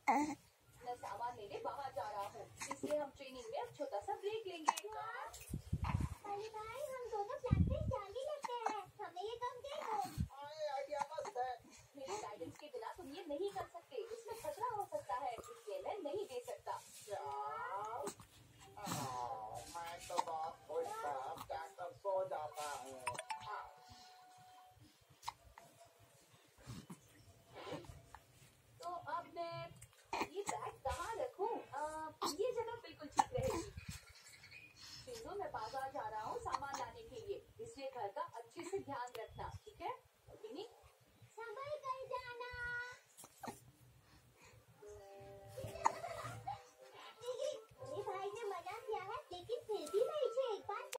मैं सामान लेने बाहर जा रहा हूँ, इसलिए हम ट्रेनिंग में अब छोटा सा ब्रेक लेंगे।